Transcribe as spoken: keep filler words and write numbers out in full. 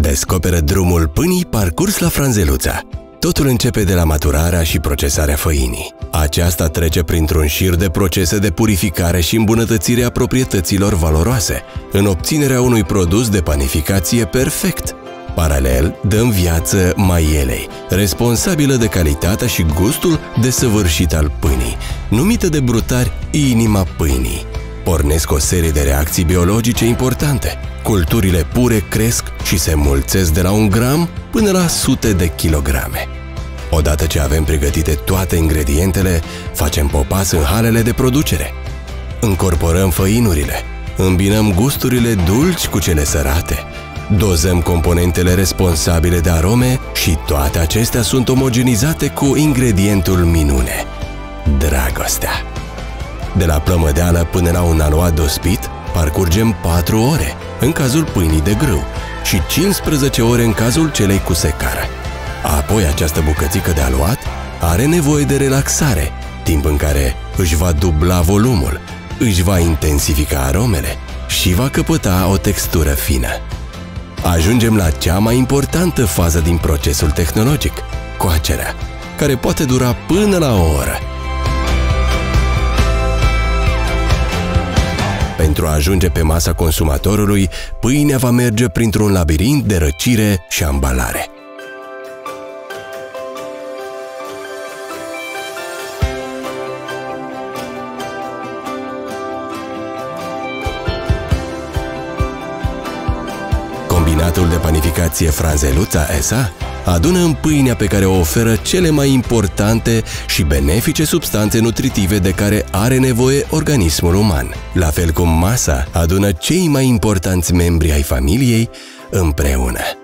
Descoperă drumul pâinii parcurs la Franzeluța. Totul începe de la maturarea și procesarea făinii. Aceasta trece printr-un șir de procese de purificare și îmbunătățire a proprietăților valoroase, în obținerea unui produs de panificație perfect. Paralel, dăm viață maielei, responsabilă de calitatea și gustul desăvârșit al pâinii, numită de brutari inima pâinii. Pornesc o serie de reacții biologice importante. Culturile pure cresc și se mulțesc de la un gram până la sute de kilograme. Odată ce avem pregătite toate ingredientele, facem popas în halele de producere. Încorporăm făinurile, îmbinăm gusturile dulci cu cele sărate, dozăm componentele responsabile de arome și toate acestea sunt omogenizate cu ingredientul minune: dragostea. De la plămădeală până la un aluat dospit, parcurgem patru ore în cazul pâinii de grâu și cincisprezece ore în cazul celei cu secară. Apoi această bucățică de aluat are nevoie de relaxare, timp în care își va dubla volumul, își va intensifica aromele și va căpăta o textură fină. Ajungem la cea mai importantă fază din procesul tehnologic, coacerea, care poate dura până la o oră. Pentru a ajunge pe masa consumatorului, pâinea va merge printr-un labirint de răcire și ambalare. Combinatul de panificație Franzeluța S A adună în pâinea pe care o oferă cele mai importante și benefice substanțe nutritive de care are nevoie organismul uman. La fel cum masa adună cei mai importanți membri ai familiei împreună.